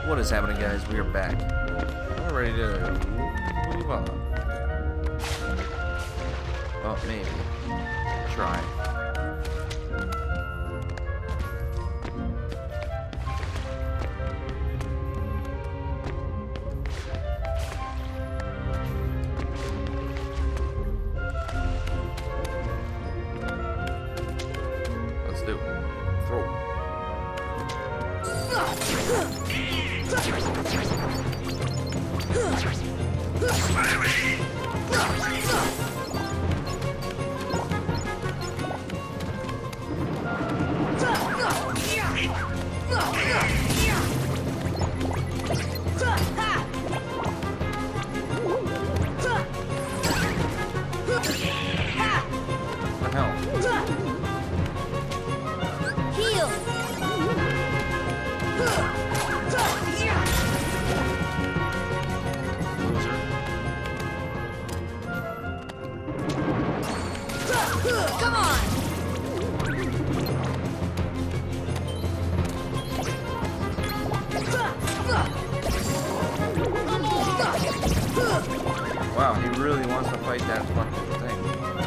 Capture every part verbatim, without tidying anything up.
What is happening, guys? We are back. We're ready to move on. Well, maybe. Try. Let's do it. Throw. What the hell? Heal. Loser. Come on. Wow, he really wants to fight that fucking thing.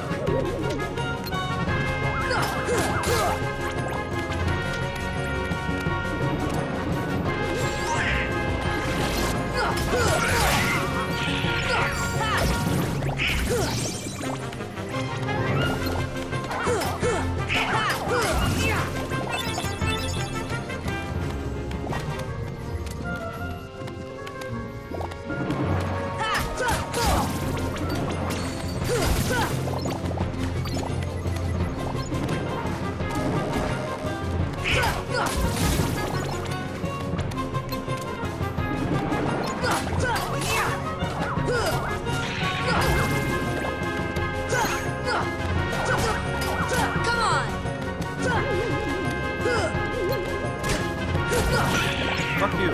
Come on. Fuck you.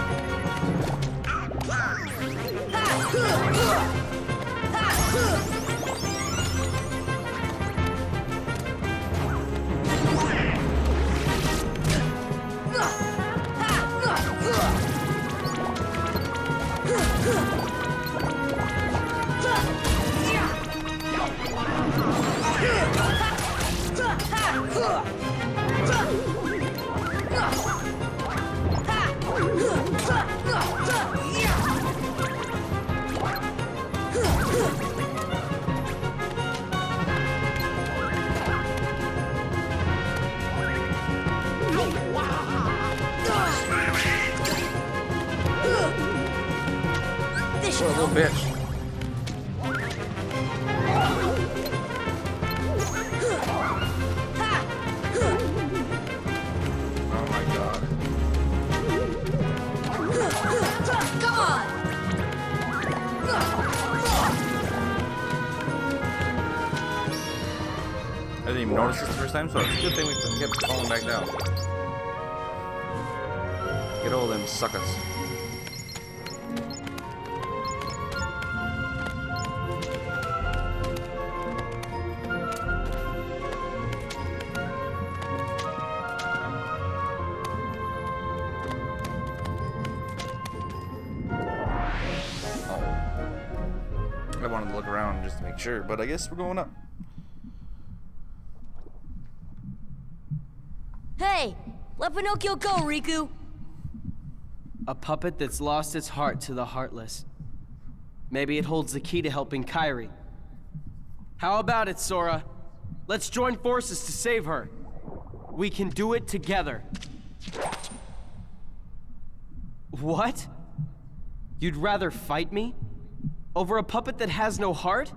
This What a little bitch. Oh my god. Come on. I didn't even notice this the first time, so it's a good thing we kept falling back down. Get all them suckers. I wanted to look around just to make sure, but I guess we're going up. Hey, let Pinocchio go, Riku. A puppet that's lost its heart to the heartless. Maybe it holds the key to helping Kairi. How about it, Sora? Let's join forces to save her. We can do it together. What? You'd rather fight me? Over a puppet that has no heart?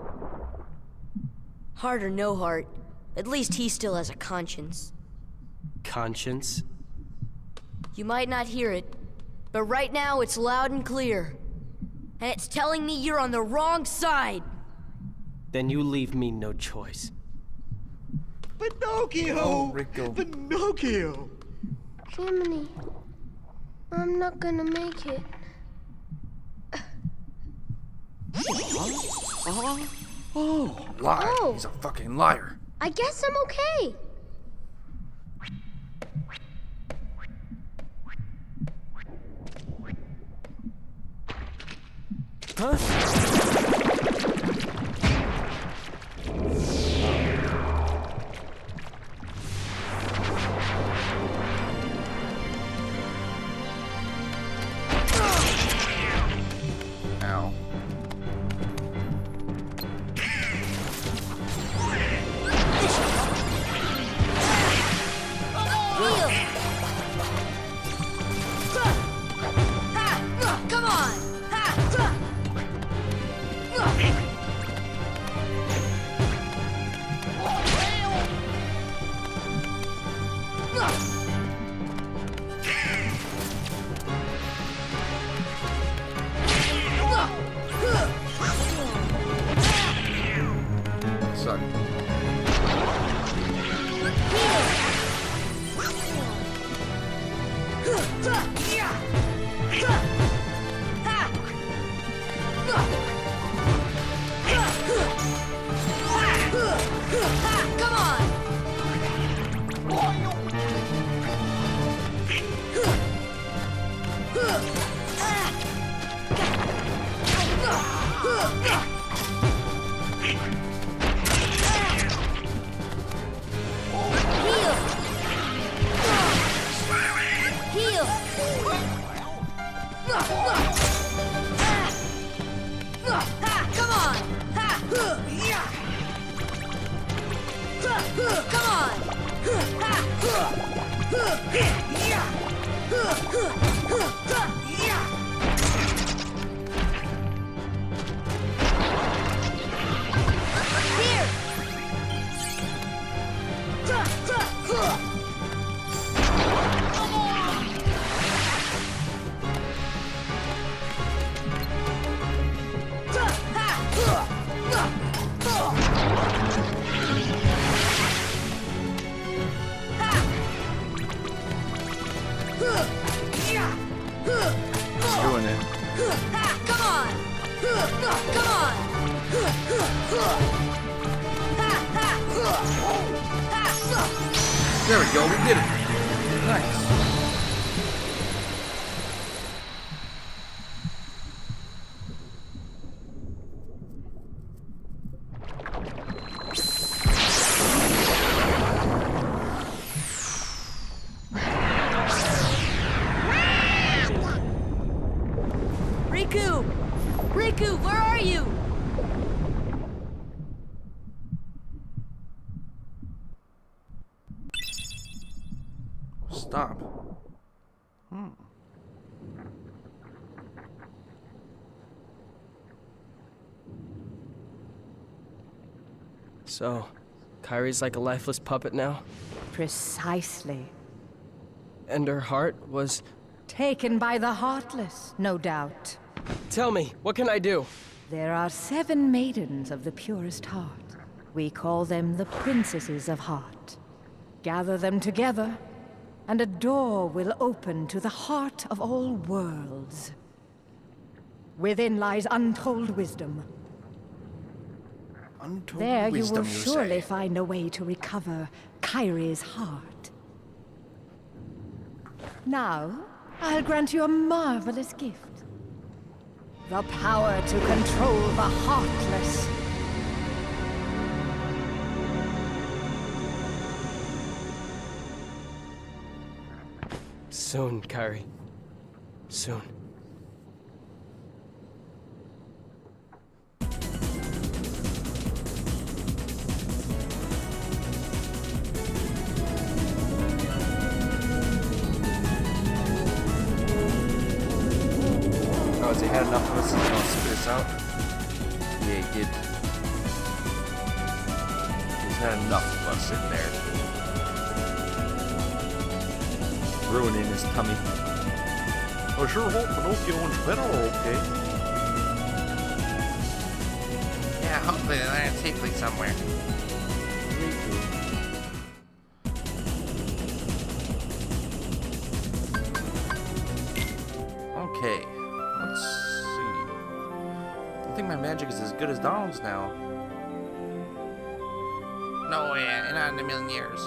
Heart or no heart, at least he still has a conscience. Conscience? You might not hear it, but right now it's loud and clear. And it's telling me you're on the wrong side. Then you leave me no choice. Pinocchio! Oh, Riku. Pinocchio! Jiminy, I'm not gonna make it. Uh-huh. Oh. Lie. Oh. He's a fucking liar. I guess I'm okay. Huh? Ow. Heal! Ha! Come on! Ha! Suck. Come on! Heal! Heal! Ha! Come on! Ha! Come on! Here! Doing it. Come on! Come on! There we go, we did it. Nice. Riku! Riku, where are you? Stop. Hmm. So, Kairi's like a lifeless puppet now? Precisely. And her heart was... Taken by the heartless, no doubt. Tell me, what can I do? There are seven maidens of the purest heart. We call them the Princesses of Heart. Gather them together, and a door will open to the heart of all worlds. Within lies untold wisdom. Untold There you wisdom, will you surely say. find a way to recover Kairi's heart. Now, I'll grant you a marvelous gift. The power to control the Heartless. Soon, Kairi. Soon. Oh, has he had enough of us? He's gonna spit us out? Yeah, he did. He's had enough of us in there. Ruining his tummy. I sure hope Pinocchio and Geppetto are okay. Yeah, hopefully they land safely somewhere. Okay, let's see. I think my magic is as good as Donald's now. No, yeah, not in a million years.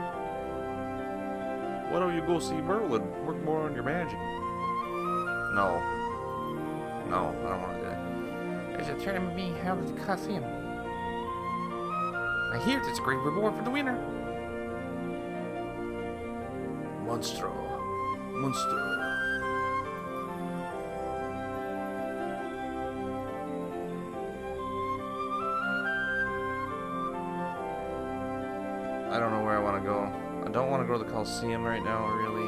Why don't you go see Merlin? Work more on your magic. No. No, I don't want to do that. There's a tournament being held at the Coliseum. I hear there's a great reward for the winner. Monstro. Monstro. I don't know where I want to go. I don't want to go to the Coliseum right now, really.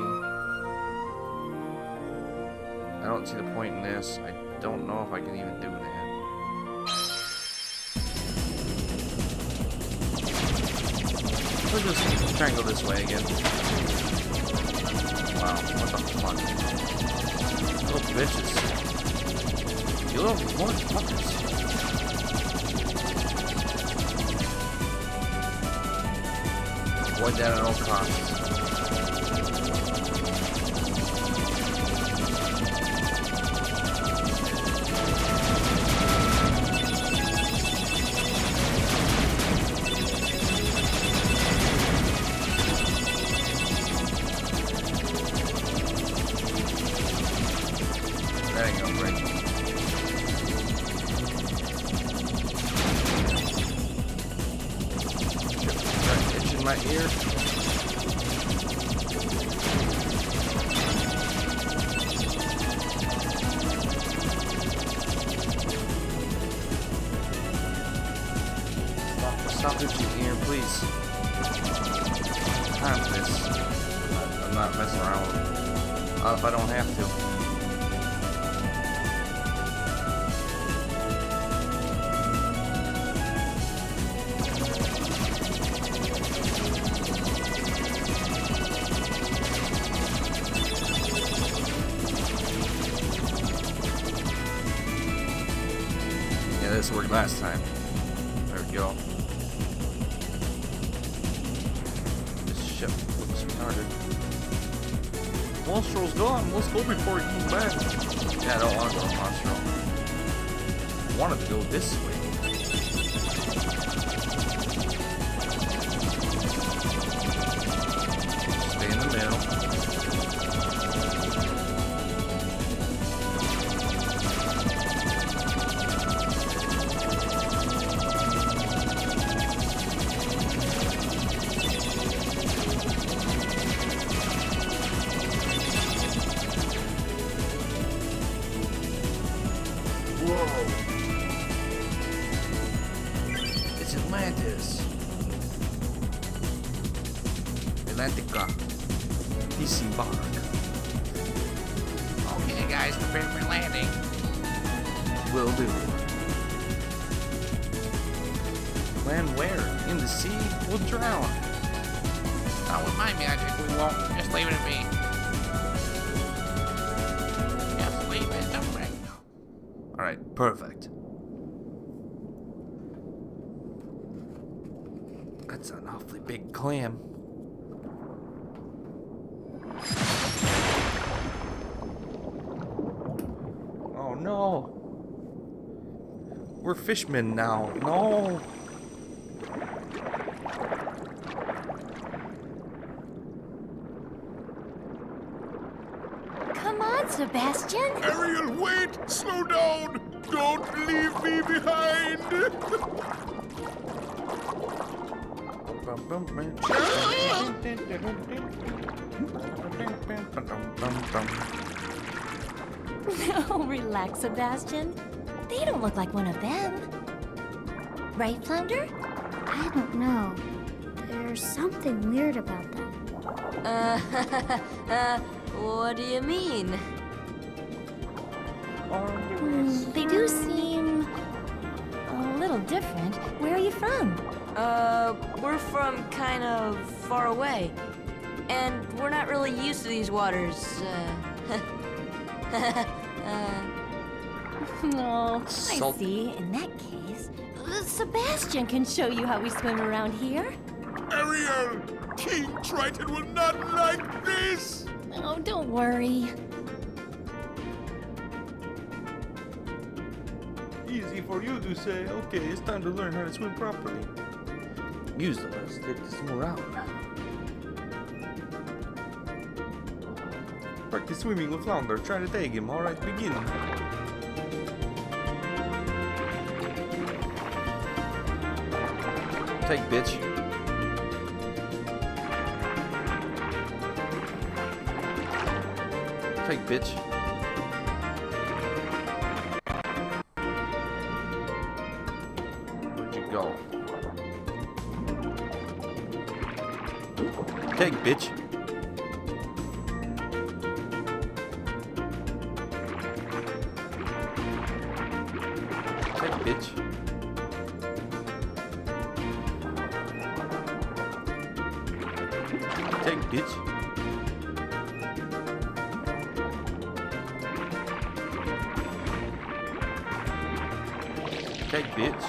I don't see the point in this. I don't know if I can even do that. We'll just try and go this way again. Wow, what the fuck? Little bitches. You little motherfuckers. Avoid that at all costs. There you go, great. Got an itch in my ear. Stop, stop itching here, please. Time for this. I'm not messing around with it. Uh, if I don't have to. This worked last time. There we go. This ship looks retarded. Monstro's gone. Let's go before he comes back. Yeah, I don't want to go to Monstro. I wanted to go this way. Stay in the middle. Whoa! It's Atlantis. Atlantica. Disembark. Okay, guys, prepare for landing. Will do. Land where? In the sea? We'll drown. Not with my magic, we won't. Just leave it at me. Just leave it to me. Alright, perfect. That's an awfully big clam. Oh no. We're fishmen now. No. Come on, Sebastian. Ariel, wait! Slow down! Don't leave me behind! Oh, relax, Sebastian. They don't look like one of them. Right, Flounder? I don't know. There's something weird about them. Uh, uh, what do you mean? Hmm, they do seem a little different. Where are you from? Uh, we're from kind of far away. And we're not really used to these waters, uh... uh... Oh, I Salt. see. In that case, uh, Sebastian can show you how we swim around here. Ariel! King Triton will not like this! Oh, don't worry. Easy for you to say, okay, it's time to learn how to swim properly. Use the last stick to swim around. Practice swimming with Flounder. Try to tag him. Alright, begin. Take, bitch. Take, bitch. Where'd you go? Take, bitch. Take, bitch. Take, bitch. Take, bitch.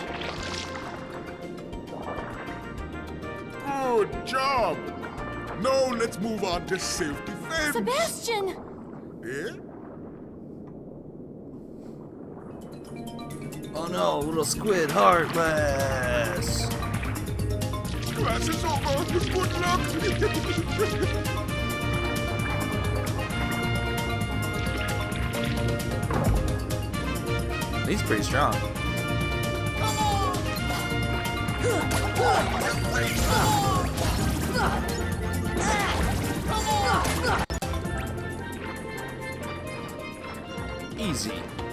Good job. Now let's move on to self-defense. Sebastian! Yeah? Oh no, little squid heartless. Class is over. Good luck. He's pretty strong. Easy.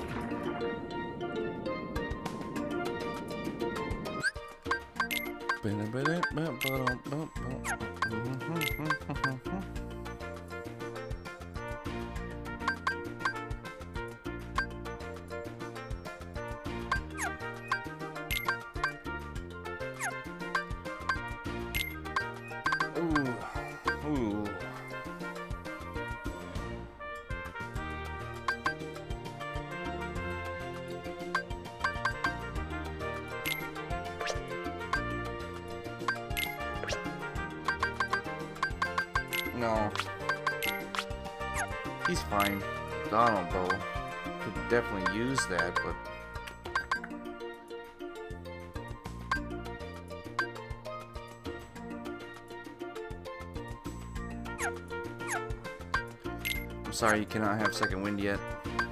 Ooh. Ooh. No. He's fine. Donald, though, could definitely use that, but... I'm sorry, you cannot have second wind yet.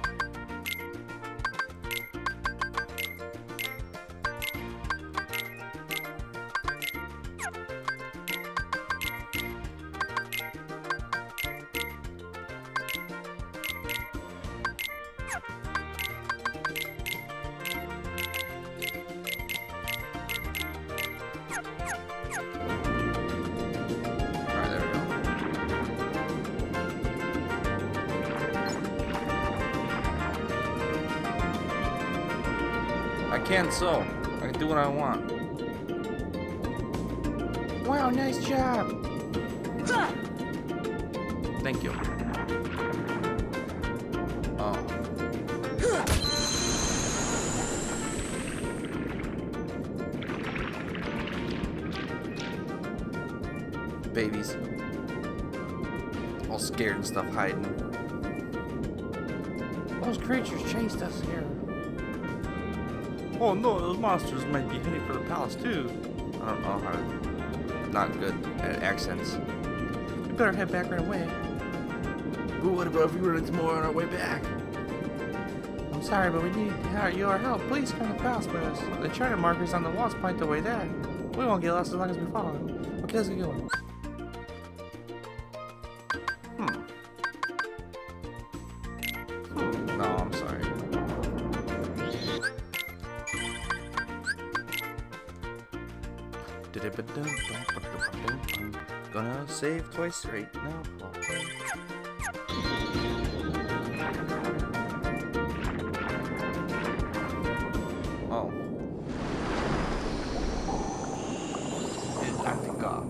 I can so. I can do what I want. Wow, nice job. Thank you. Oh. Babies. All scared and stuff hiding. Those creatures chased us here. Oh no, those monsters might be heading for the palace too. I don't know how to... Not good at accents. We better head back right away. Ooh, what about if we run into more on our way back? I'm sorry, but we need your help. Please come to the palace with us. The charter markers on the walls point the way there. We won't get lost as long as we follow them. Okay, let's get going. Hmm. Hmm. No, I'm sorry. Gonna save twice right now. Oh. It got to go.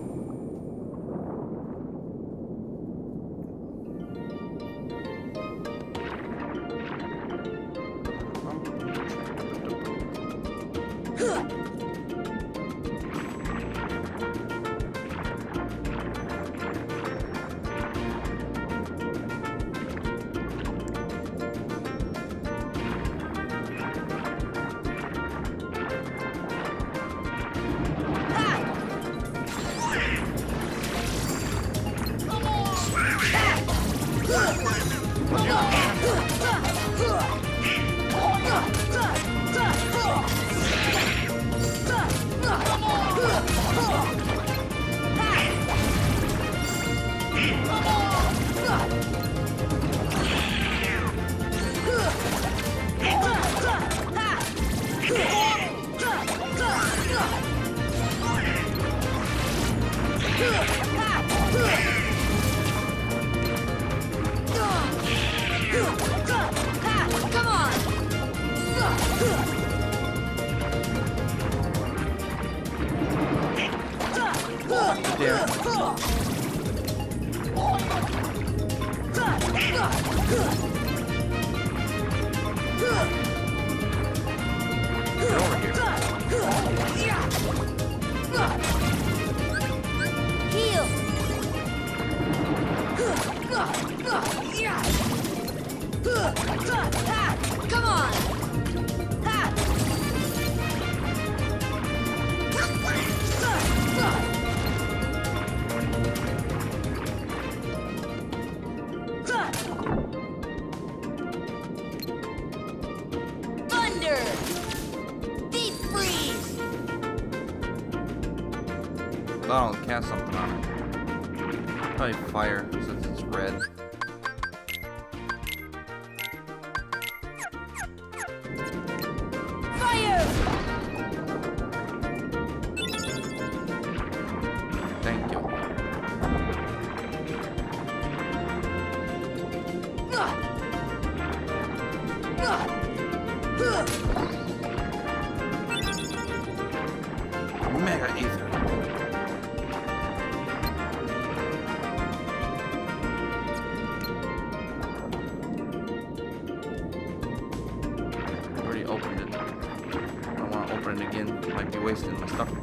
Get over here. Heal! Come on! Thunder! Deep freeze! Oh, cast something on it. Probably fire, since it's red. Fire! Thank you. Mega Ether. Already opened it. I don't want to open it again. Might be wasting my stuff.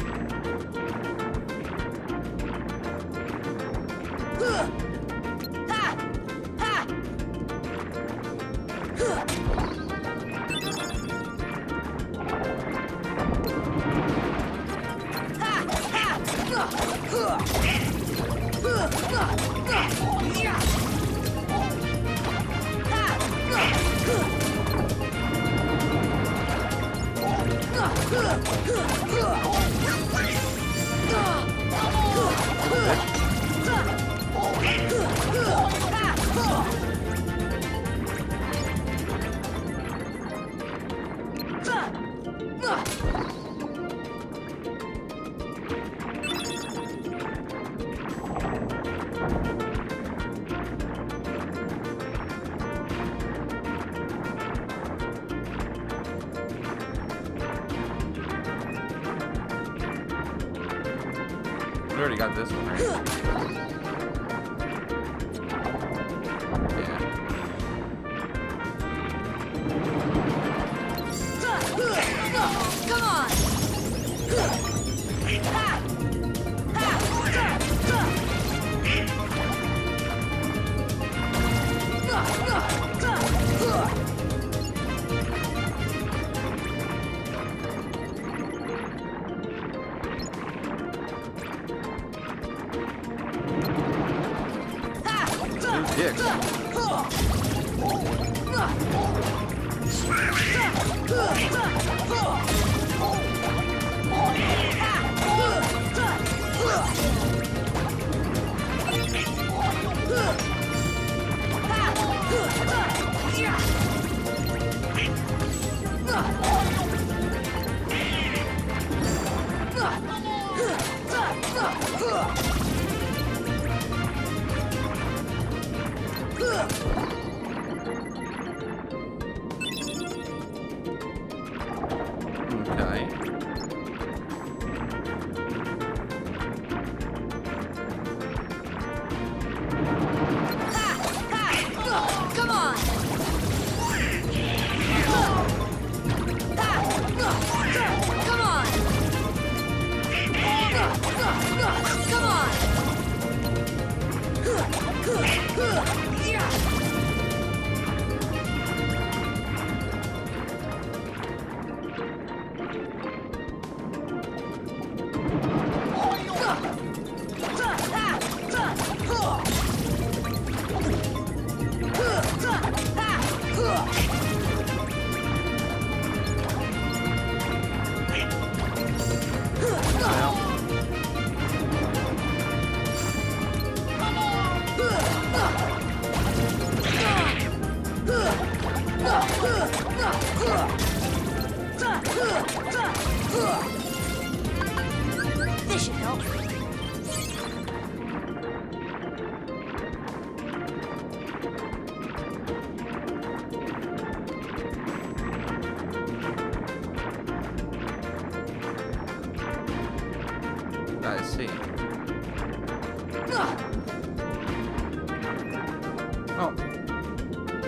We already got this one, right? Yeah. Come on! Dicks. Okay. Come on! Come on! Come on! This should help. I see. Oh.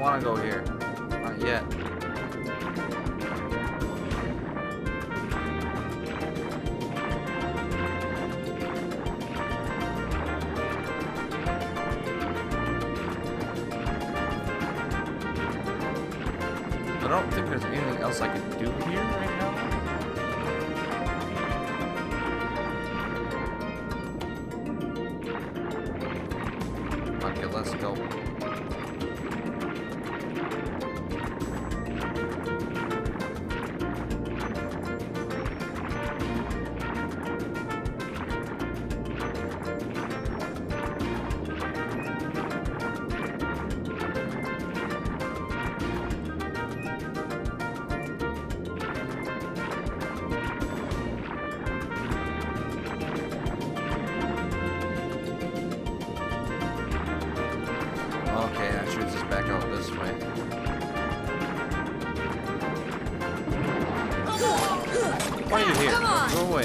want to go here. Not yet. I don't think there's anything else I can do here right now. Okay, let's go. Okay, that shoots us back out this way. Why are you here? Go away.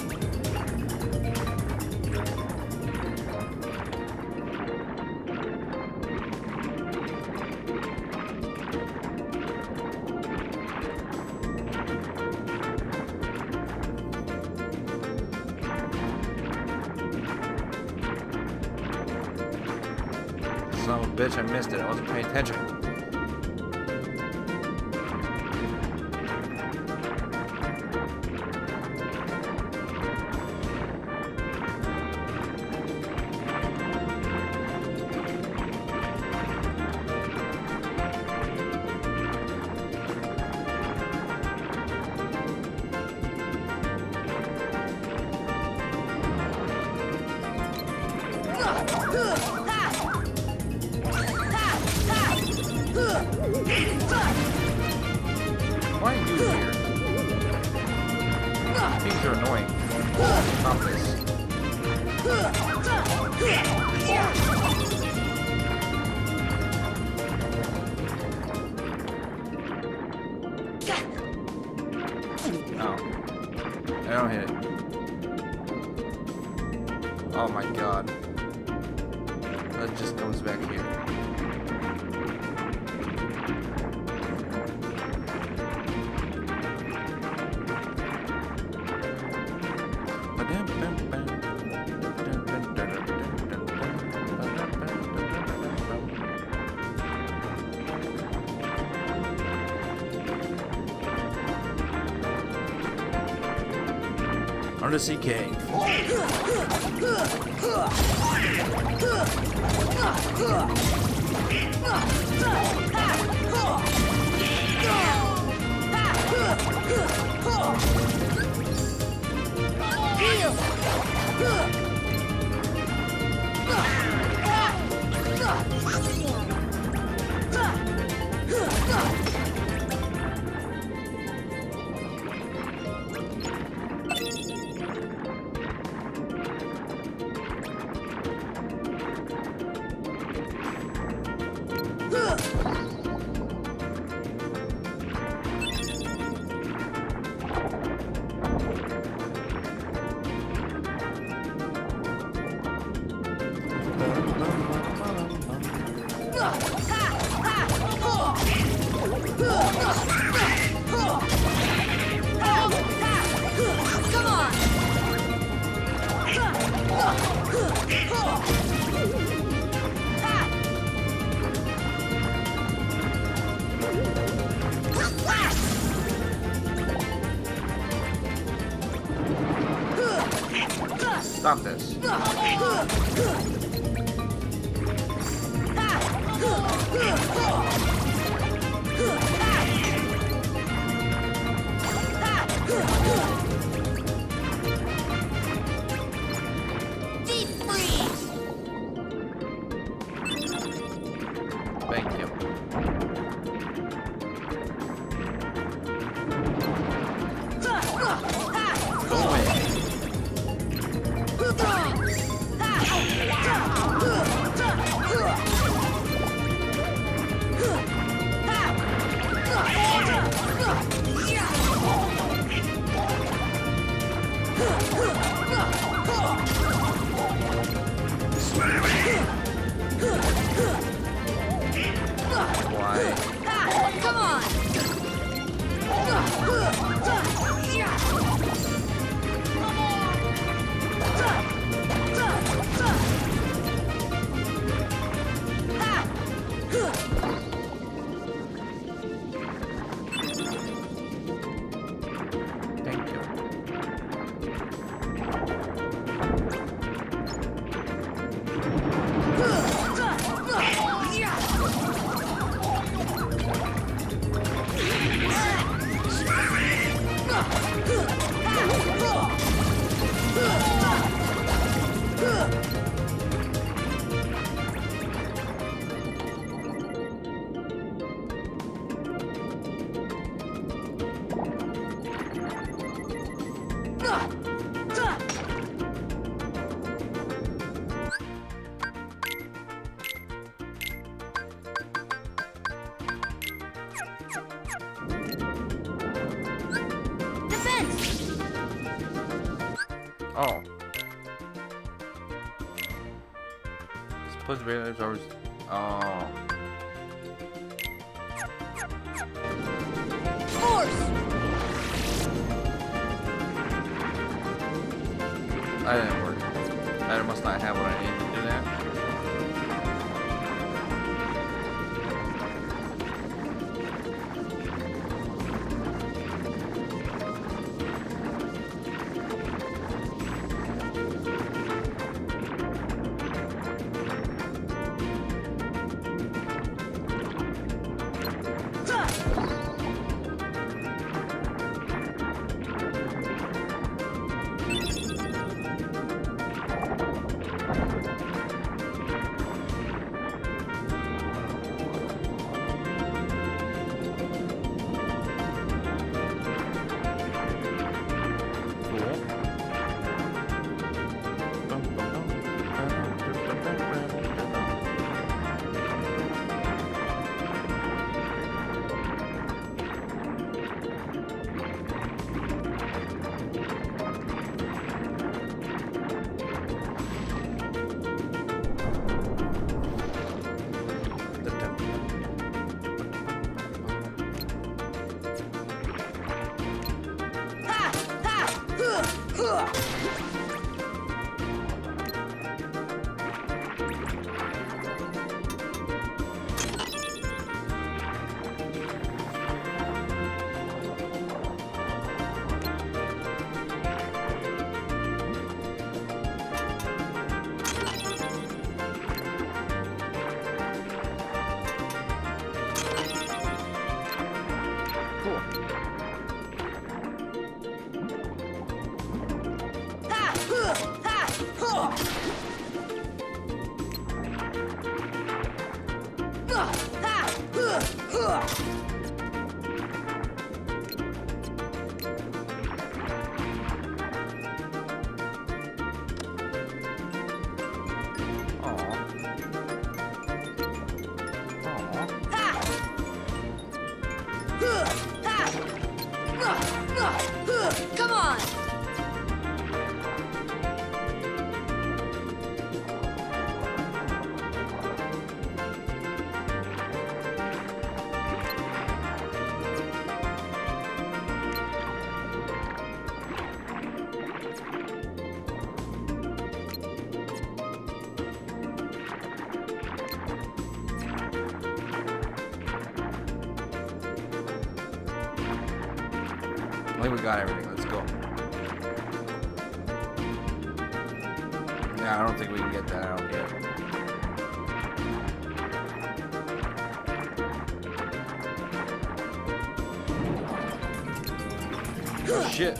Son of a bitch, I missed it. I wasn't paying attention. Why are you here? Things are annoying. Stop this. Oh. I don't hit it. Oh my god. That just comes back here. Undersea cave. Stop this. Deep freeze. Thank you. Go away. Wow. my. Come on! Thank you. Oh. Split radars are. Oh. Force! That didn't work. I must not have what I need to do that. Come on! I think we got everything. Let's go. Yeah, I don't think we can get that out yet. Oh, shit.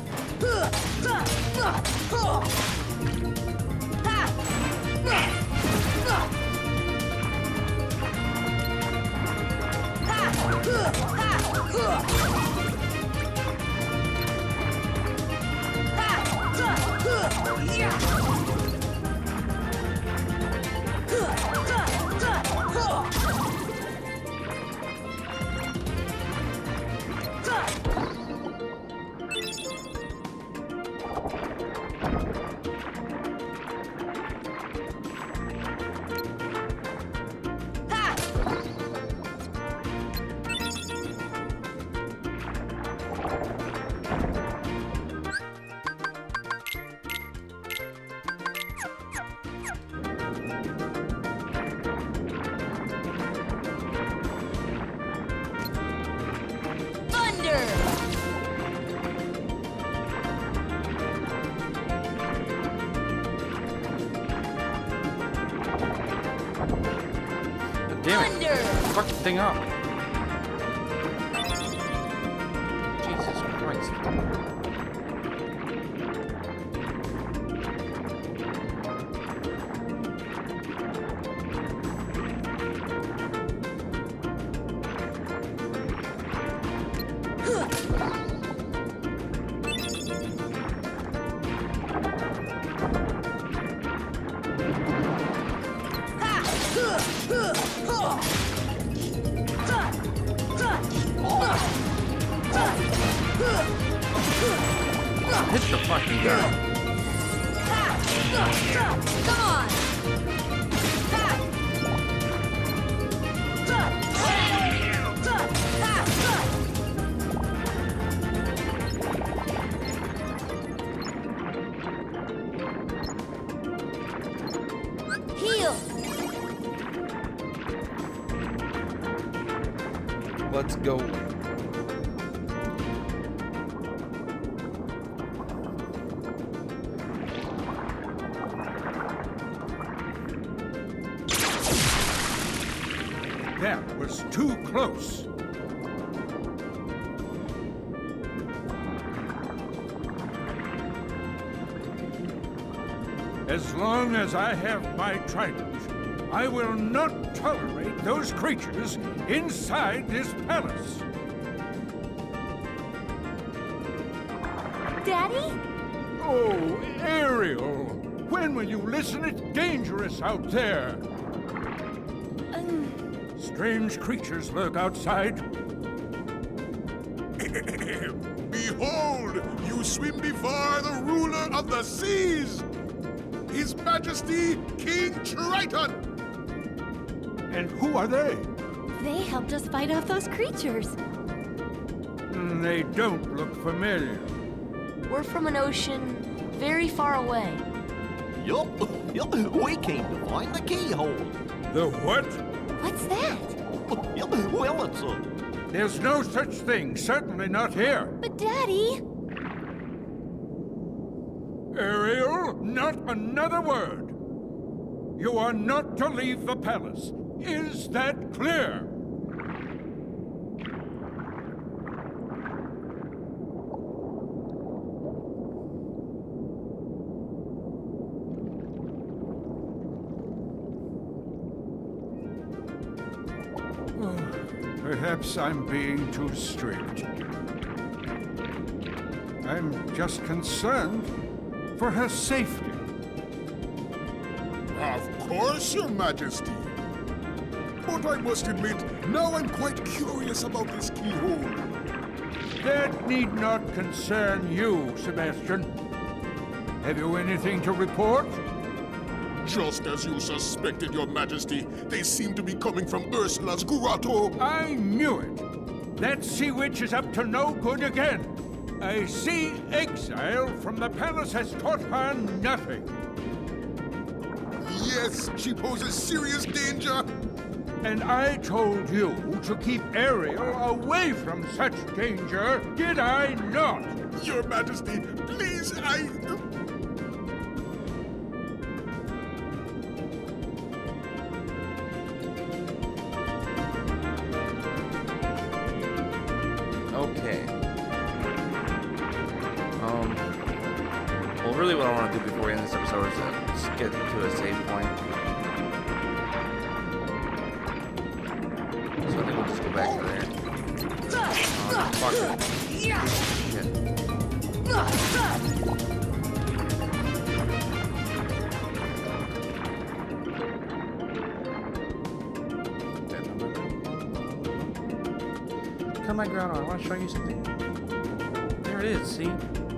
Damn it. Thunder! Fuck the thing up. Jesus Christ. Hit the fucking guy. Come on! Heal! Let's go. That was too close. As long as I have my trident, I will not tolerate those creatures inside this palace. Daddy? Oh, Ariel! When will you listen? It's dangerous out there. Um, Strange creatures lurk outside. Behold, you swim before the ruler of the seas, His Majesty King Triton. And who are they? they helped us fight off those creatures. Mm, They don't look familiar. We're from an ocean very far away. Yup, yup, we came to find the keyhole. The what? What's that? Yup, well, it's a... There's no such thing, certainly not here. But Daddy... Ariel, not another word. You are not to leave the palace. Is that clear? Perhaps I'm being too strict. I'm just concerned for her safety. Of course, Your Majesty. But I must admit, now I'm quite curious about this keyhole. That need not concern you, Sebastian. Have you anything to report? Just as you suspected, Your Majesty, they seem to be coming from Ursula's grotto. I knew it. That sea witch is up to no good again. A sea exile from the palace has taught her nothing. Yes, she poses serious danger. And I told you to keep Ariel away from such danger, did I not? Your Majesty, please, I... Okay. Um. Well, really, what I want to do before we end this episode is uh, just get to a save point. So I think we'll just go back to there. Um, fuck it. Shit. Come on, ground on. I want to show you something. There it is, see?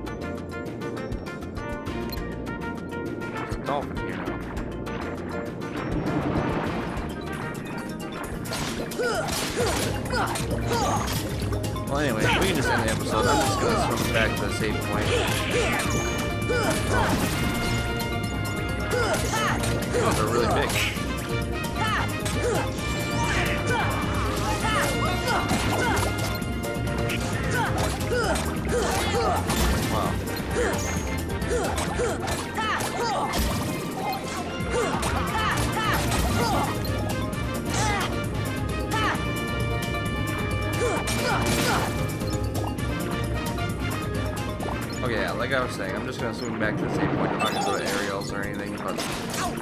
There's a dolphin here now. Well, anyway, we can just end the episode. I'm just gonna swim back to the save point. Oh, they're really big. Wow. Okay, yeah, like I was saying, I'm just gonna swing back to the same point. I'm not gonna go to aerials or anything, but